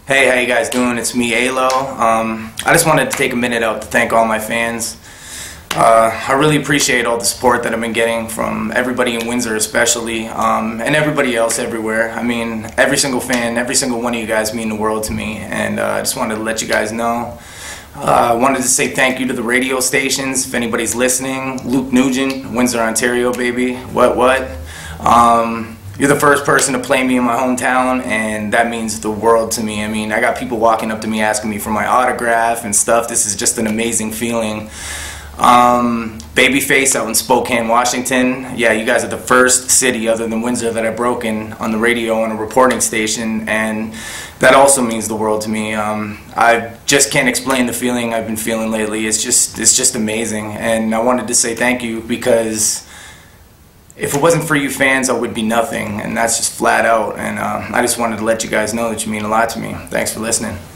Hey, how you guys doing? It's me, Alo. I just wanted to take a minute out to thank all my fans. I really appreciate all the support that I've been getting from everybody in Windsor especially, and everybody else everywhere. I mean, every single fan, every single one of you guys mean the world to me, and I just wanted to let you guys know. I wanted to say thank you to the radio stations, if anybody's listening. Luke Nugent, Windsor, Ontario, baby. What? You're the first person to play me in my hometown, and that means the world to me. I mean, I got people walking up to me asking me for my autograph and stuff. This is just an amazing feeling. Babyface out in Spokane, Washington. Yeah, you guys are the first city other than Windsor that I've broken on the radio on a reporting station, and that also means the world to me. I just can't explain the feeling I've been feeling lately. It's just amazing, and I wanted to say thank you because if it wasn't for you fans, I would be nothing, and that's just flat out. And I just wanted to let you guys know that you mean a lot to me. Thanks for listening.